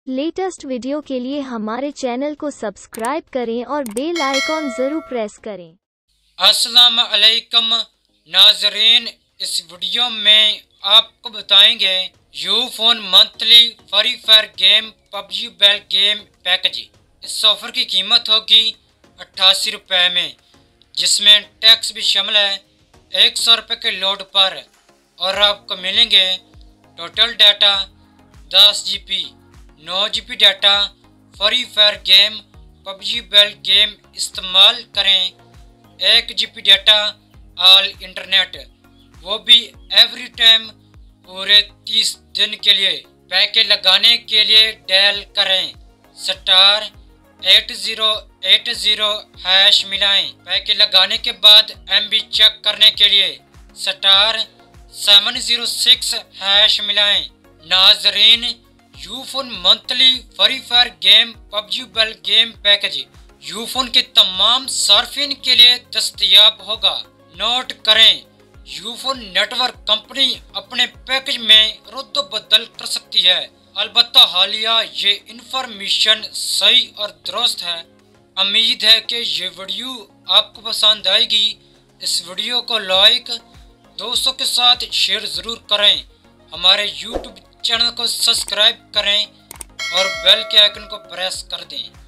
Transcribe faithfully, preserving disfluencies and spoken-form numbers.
Latest video के लिए हमारे चैनल को सब्सक्राइब करें और बेल आइकॉन जरूर प्रेस करें। अस्सलाम अलैकुम नाजरीन, इस वीडियो में आपको बताएंगे Ufone monthly Free Fire game PUBG बेल गेम पैकेज। इस ऑफर की कीमत होगी अट्ठासी रुपये में, जिसमें टैक्स भी शामिल है एक सौ रुपये के लोड पर, और आपको मिलेंगे टोटल डाटा दस जी बी, नौ G B data. Free Fire game PUBG बेल गेम इस्तेमाल करें एक G B data all internet, वो भी एवरी टाइम पूरे तीस दिन के लिए। पैकेज लगाने के लिए डायल करें star eight zero eight zero hash मिलाएं। पैकेज लगाने के बाद एम बी चेक करने के लिए star seven zero six hash मिलाएं। नाजरीन, Ufone monthly Free Fire game PUBG बेल गेम पैकेज यूफोन के तमाम सार्फिन के लिए दस्तयाब होगा। नोट करें, यूफोन नेटवर्क कंपनी अपने पैकेज में रद्द बदल कर सकती है, अलबत्ता हालिया ये इन्फॉर्मेशन सही और दुरुस्त है। उम्मीद है कि ये वीडियो आपको पसंद आएगी। इस वीडियो को लाइक दोस्तों के साथ शेयर ज़रूर करें। हमारे यूट्यूब चैनल को सब्सक्राइब करें और बेल के आइकन को प्रेस कर दें।